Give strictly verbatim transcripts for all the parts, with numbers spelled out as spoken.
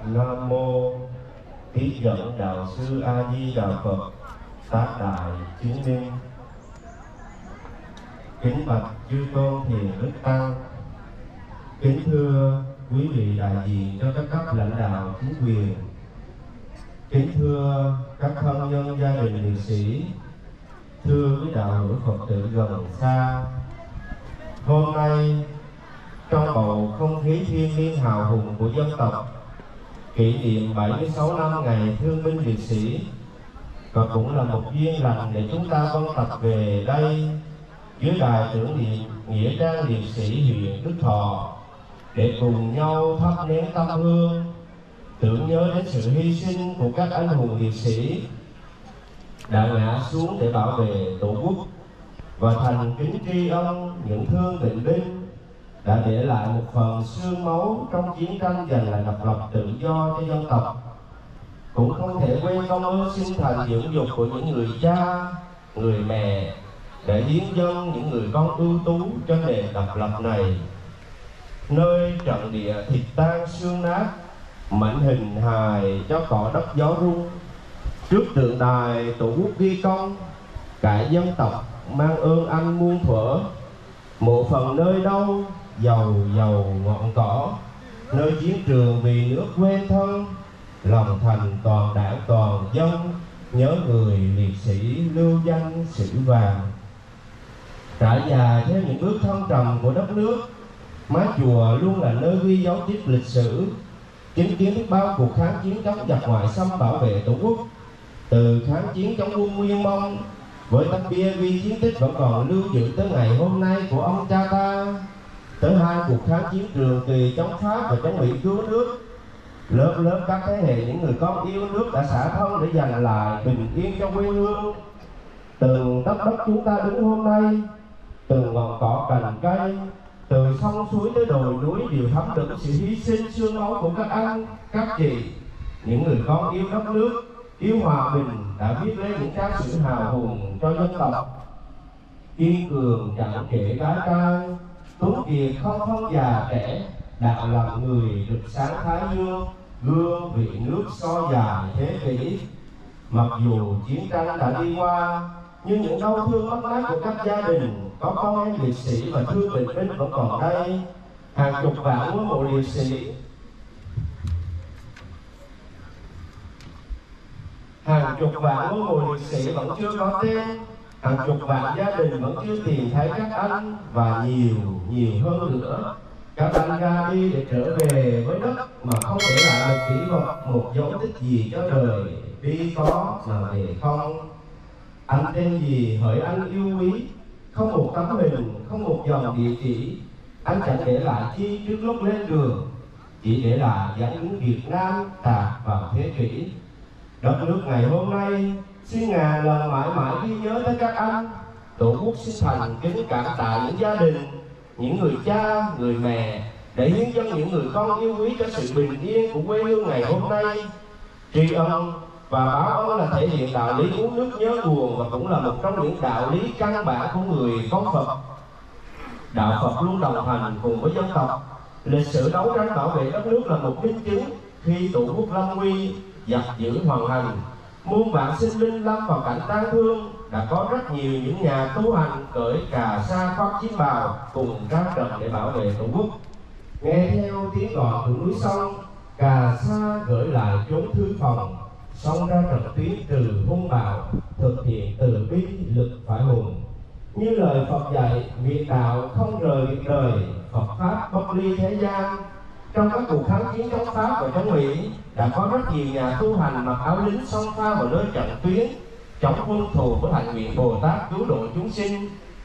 Nam mô Tiếp dẫn đạo sư A Di Đà Phật, tác đại chứng minh. Kính bạch chư tôn hiền đức tăng, kính thưa quý vị đại diện cho các cấp lãnh đạo chính quyền, kính thưa các thân nhân gia đình liệt sĩ, thưa quý đạo hữu Phật tử gần xa. Hôm nay trong bầu không khí thiêng liêng hào hùng của dân tộc, kỷ niệm bảy mươi sáu năm ngày thương binh liệt sĩ, và cũng là một duyên lành để chúng ta vân tập về đây dưới đài tưởng niệm nghĩa trang liệt sĩ huyện Đức Thọ để cùng nhau thắp nén tâm hương tưởng nhớ đến sự hy sinh của các anh hùng liệt sĩ đã ngã xuống để bảo vệ Tổ quốc, và thành kính tri ân những thương bệnh binh đã để lại một phần xương máu trong chiến tranh giành lại độc lập tự do cho dân tộc. Cũng không thể quên công ơn sinh thành dưỡng dục của những người cha, người mẹ để hiến dâng những người con ưu tú cho nền độc lập này. Nơi trận địa thịt tan xương nát, mảnh hình hài cho cỏ đất gió rung, trước tượng đài Tổ quốc ghi công, cả dân tộc mang ơn anh muôn thuở. Mộ phần nơi đâu giàu giàu ngọn cỏ, nơi chiến trường vì nước quên thân, lòng thành toàn đảng toàn dân, nhớ người liệt sĩ lưu danh sử vàng. Trải dài theo những bước thăng trầm của đất nước, mái chùa luôn là nơi ghi dấu tích lịch sử, chứng kiến biết bao cuộc kháng chiến chống giặc ngoại xâm bảo vệ Tổ quốc. Từ kháng chiến chống quân Nguyên Mông với tấm bia ghi chiến tích vẫn còn lưu giữ tới ngày hôm nay của ông cha ta, tới hai cuộc kháng chiến Trường Kỳ chống Pháp và chống Mỹ cứu nước, lớp lớp các thế hệ những người con yêu nước đã xả thân để giành lại bình yên cho quê hương. Từng tấc đất chúng ta đứng hôm nay, từng ngọn cỏ cành cây, từ sông suối tới đồi núi đều thấm đượm sự hy sinh xương máu của các anh, các chị, những người con yêu đất nước, yêu hòa bình đã viết lên những trang sử hào hùng cho dân tộc. Kiên cường chẳng kể gái trai, tuấn kiệt không phân già trẻ, đạo làm người rực sáng thái dương, gương vị nước soi dài thế kỷ. Mặc dù chiến tranh đã đi qua, nhưng những đau thương mất mát của các gia đình có con em liệt sĩ và thương bệnh binh vẫn còn đây. Hàng chục vạn ngôi mộ liệt sĩ, hàng chục vạn ngôi mộ liệt sĩ vẫn chưa có tên, hàng chục vạn gia đình vẫn chưa tìm thấy các anh, và nhiều nhiều hơn nữa các anh ra đi để trở về với đất mà không để lại một kỷ vật, một dấu tích gì cho đời. Đi có mà về không. Anh tên gì hỡi anh yêu quý, không một tấm hình, không một dòng địa chỉ, anh chẳng để lại chi trước lúc lên đường, chỉ để lại dáng ứng Việt Nam tạc vào thế kỷ. Đất nước ngày hôm nay xin ngàn lần mãi mãi ghi nhớ tới các anh. Tổ quốc xin thành kính cảm tạ những gia đình, những người cha, người mẹ để hiến dâng những người con yêu quý cho sự bình yên của quê hương ngày hôm nay. Tri ân và báo ơn là thể hiện đạo lý uống nước nhớ nguồn, và cũng là một trong những đạo lý căn bản của người con Phật. Đạo Phật luôn đồng hành cùng với dân tộc. Lịch sử đấu tranh bảo vệ đất nước là một minh chứng. Khi Tổ quốc lâm nguy, giặc dữ hoành hành, muôn vạn sinh linh lâm vào cảnh tang thương, đã có rất nhiều những nhà tu hành cởi cà sa khoác chiến bào cùng ra trận để bảo vệ Tổ quốc. Nghe theo tiếng gọi của núi sông, cà sa gửi lại chốn thư phòng, sông ra trận tuyến trừ hung bạo, thực hiện từ bi lực phải hùng. Như lời Phật dạy, việc đạo không rời việc đời, Phật pháp bất ly thế gian. Trong các cuộc kháng chiến chống Pháp và chống Mỹ, đã có rất nhiều nhà tu hành mặc áo lính xông pha vào nơi trận tuyến chống quân thù với hạnh nguyện Bồ Tát cứu độ chúng sinh.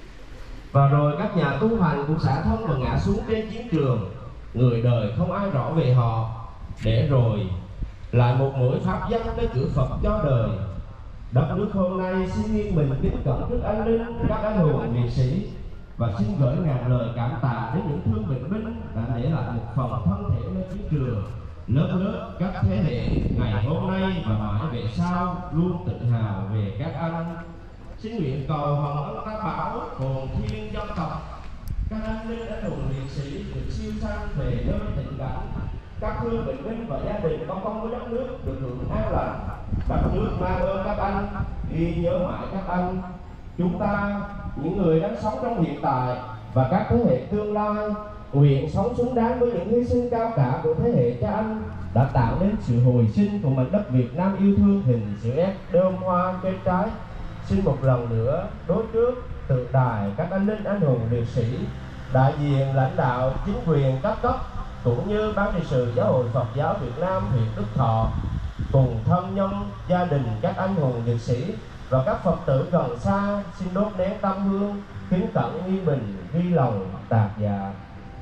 Và rồi các nhà tu hành cũng xả thân và ngã xuống trên chiến trường, người đời không ai rõ về họ, để rồi lại một mũi pháp dân tới cửa Phật cho đời. Đất nước hôm nay xin nghiêng mình kính cẩn trước anh linh các anh hùng liệt sĩ, và xin gửi ngàn lời cảm tạ đến những thương bệnh binh đã để lại một phần thân thể nơi chiến trường. Lớp lớp các thế hệ ngày hôm nay và mãi về sau luôn tự hào về các anh. Xin nguyện cầu hồng ân tác bảo hồn thiên dân tộc, các anh linh anh hùng liệt sĩ được siêu sanh về nơi tịnh cảnh, các thương bệnh binh và gia đình có công với đất nước được hưởng an lành. Đất nước mang ơn các anh, ghi nhớ mãi các anh. Chúng ta, những người đang sống trong hiện tại và các thế hệ tương lai, nguyện sống xứng đáng với những hy sinh cao cả của thế hệ cha anh đã tạo nên sự hồi sinh của mảnh đất Việt Nam yêu thương hình chữ S đơm hoa trên trái. Xin một lần nữa đối trước tượng đài các anh linh anh hùng liệt sĩ, đại diện lãnh đạo chính quyền các cấp cũng như ban trị sự Giáo hội Phật giáo Việt Nam huyện Đức Thọ, cùng thân nhân gia đình các anh hùng liệt sĩ và các Phật tử gần xa, xin đốt nén tâm hương kính cẩn nghi bình ghi lòng tạc dạ.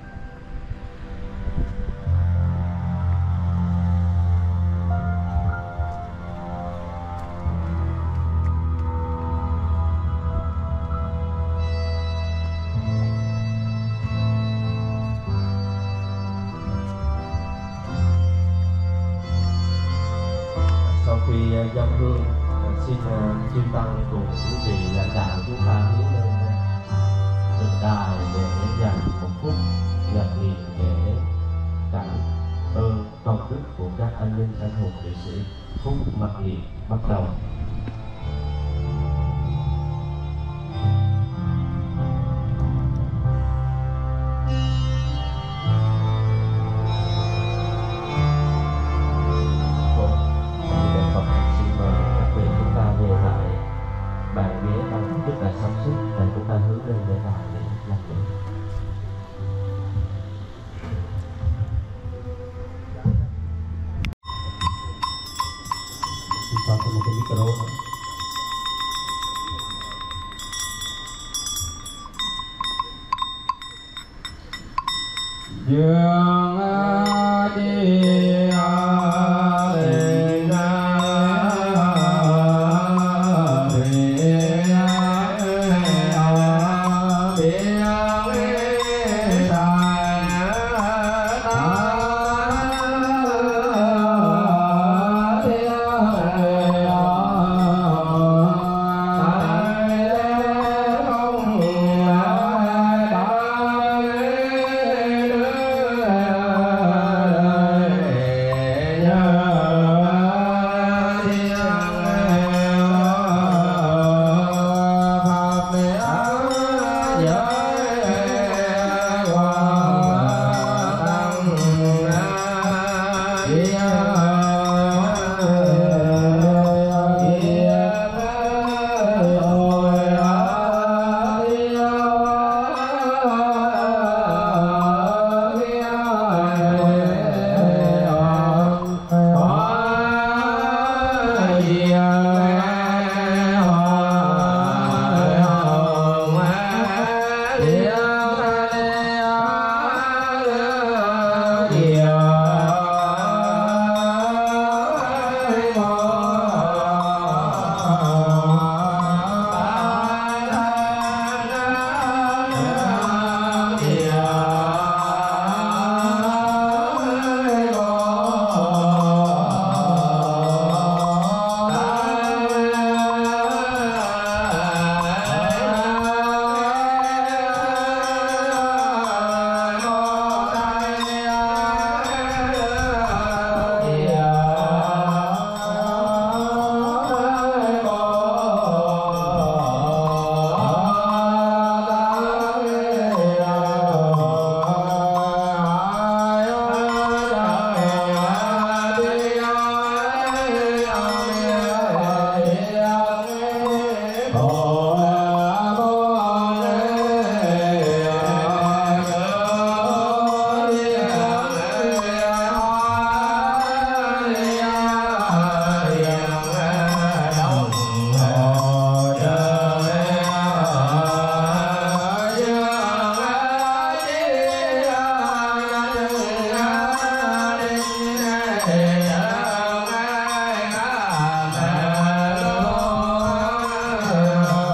Sau khi dân hương, xin chư tăng cùng quý vị lãnh đạo chúng ta hướng lên tượng đài để dành một phút nhập niệm để cảm ơn công đức của các anh linh anh hùng liệt sĩ. Phút mặc niệm bắt đầu. Dương đi Hãy subscribe cho kênh Ghiền Mì Gõ để không bỏ lỡ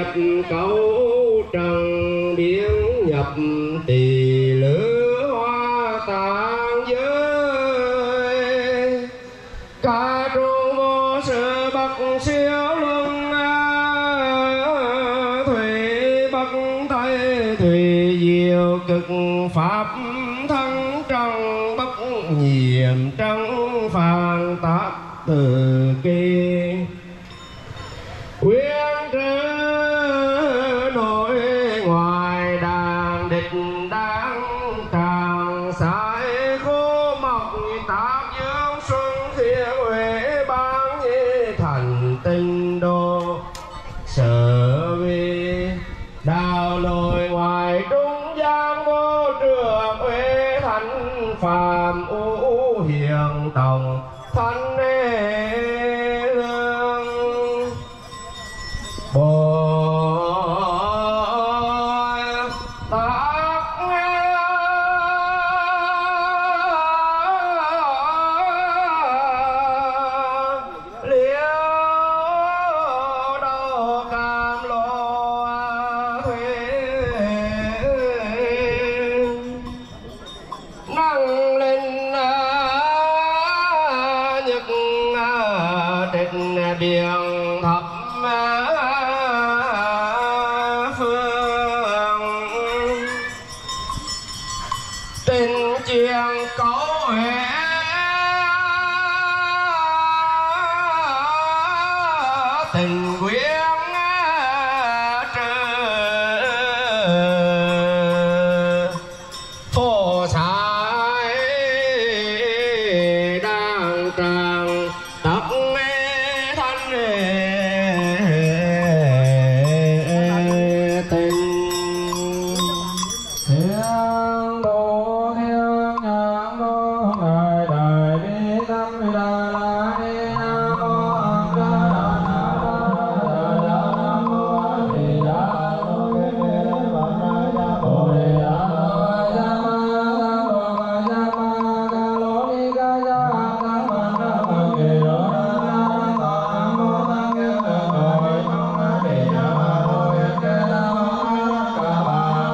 cấu trần biến nhập tỳ lửa hoa tạng giới ca trung vô sự bậc siêu luân thủy bất tây thủy diệu cực pháp thân trần bất nhiệm trắng phàn tác từ kỳ quyến trứ nội ngoài đàn địch đáng tràng sải khô mọc tác dương xuân thiên huệ ban như thành tinh đô sở vi đào nội ngoài trung gian vô trường huệ thánh phàm u hiền tổng thanh lương bồ tát liễu đầu cam lô thuế năng lên nhật trên biển thập phương tình chuyện cấu huệ tình quyến trừ phổ sai đang tràng tắc thanh tình thiên đô thiên nhãn đô ngài đại bi tâm đà la ni nam mô a di đà nam mô a di đà bồ đề đà ma bồ đề đà ma lô ni ca ya ma ma ma ke ro na ma mô ma ke ma ma ke ya ma ro ke la ma ka ba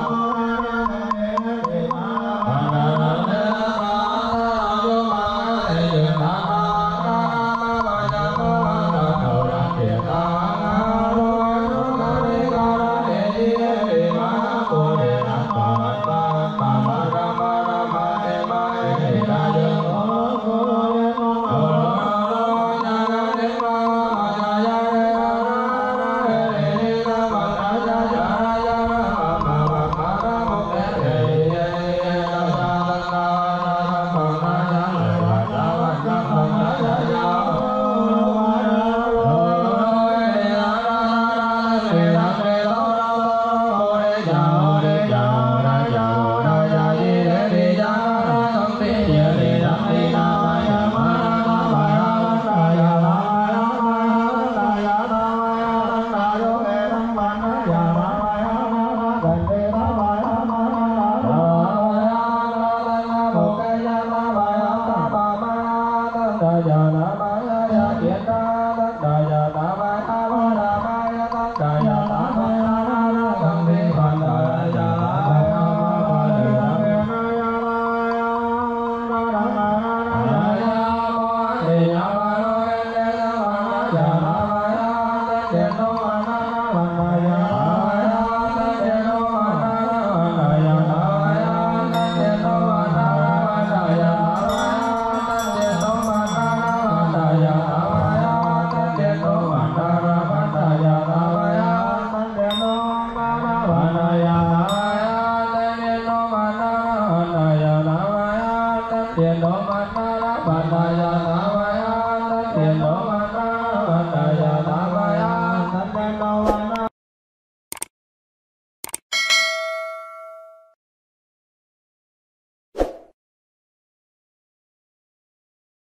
tiền đô man na la ban đà ya na va ya tiền đô man na la ban đà ya na va ya